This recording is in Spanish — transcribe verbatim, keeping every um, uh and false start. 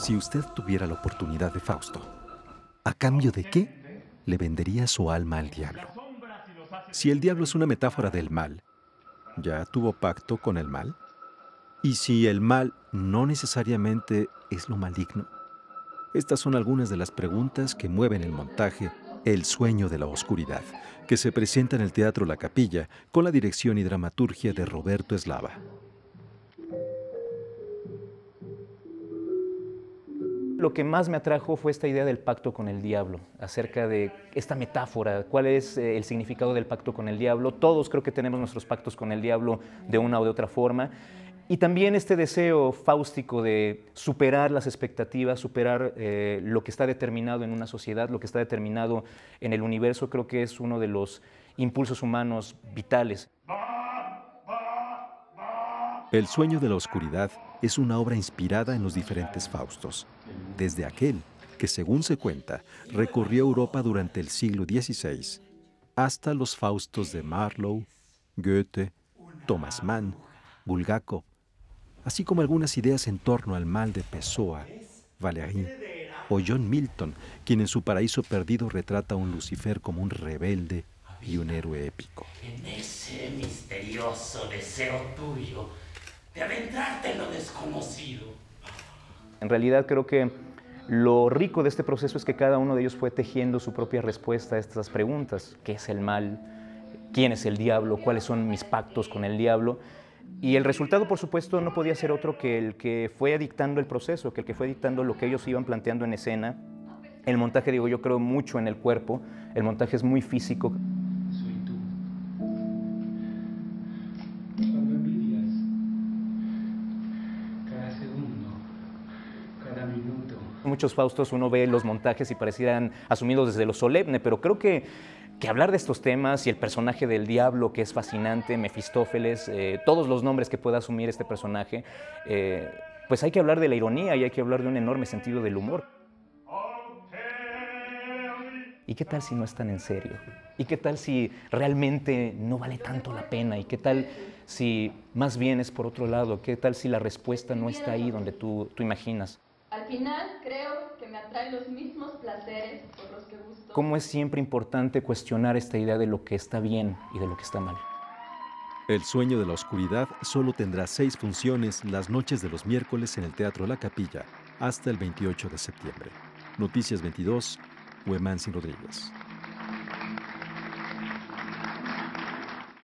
Si usted tuviera la oportunidad de Fausto, ¿a cambio de qué le vendería su alma al diablo? Si el diablo es una metáfora del mal, ¿ya tuvo pacto con el mal? ¿Y si el mal no necesariamente es lo maligno? Estas son algunas de las preguntas que mueven el montaje El sueño de la oscuridad, que se presenta en el Teatro La Capilla con la dirección y dramaturgia de Roberto Eslava. Lo que más me atrajo fue esta idea del pacto con el diablo, acerca de esta metáfora, cuál es eh, el significado del pacto con el diablo. Todos creo que tenemos nuestros pactos con el diablo de una o de otra forma. Y también este deseo fáustico de superar las expectativas, superar eh, lo que está determinado en una sociedad, lo que está determinado en el universo, creo que es uno de los impulsos humanos vitales. El sueño de la oscuridad es una obra inspirada en los diferentes Faustos, desde aquel que, según se cuenta, recorrió Europa durante el siglo dieciséis, hasta los Faustos de Marlowe, Goethe, Thomas Mann, Bulgakov, así como algunas ideas en torno al mal de Pessoa, Valéry o John Milton, quien en su Paraíso Perdido retrata a un Lucifer como un rebelde y un héroe épico. En ese misterioso deseo tuyo de adentrarte en lo desconocido. En realidad creo que lo rico de este proceso es que cada uno de ellos fue tejiendo su propia respuesta a estas preguntas. ¿Qué es el mal? ¿Quién es el diablo? ¿Cuáles son mis pactos con el diablo? Y el resultado, por supuesto, no podía ser otro que el que fue dictando el proceso, que el que fue dictando lo que ellos iban planteando en escena. El montaje, digo, yo creo mucho en el cuerpo. El montaje es muy físico. Soy tú. Cuando envidias, cada segundo, cada minuto. Muchos Faustos uno ve los montajes y parecieran asumidos desde lo solemne, pero creo que, que hablar de estos temas y el personaje del diablo, que es fascinante, Mefistófeles, eh, todos los nombres que pueda asumir este personaje, eh, pues hay que hablar de la ironía y hay que hablar de un enorme sentido del humor. ¿Y qué tal si no es tan en serio? ¿Y qué tal si realmente no vale tanto la pena? ¿Y qué tal si más bien es por otro lado? ¿Qué tal si la respuesta no está ahí donde tú, tú imaginas? Al final creo que me atraen los mismos placeres por los que gusto. ¿Cómo es siempre importante cuestionar esta idea de lo que está bien y de lo que está mal? El sueño de la oscuridad solo tendrá seis funciones las noches de los miércoles en el Teatro La Capilla hasta el veintiocho de septiembre. Noticias veintidós, Huemán Sin Rodríguez.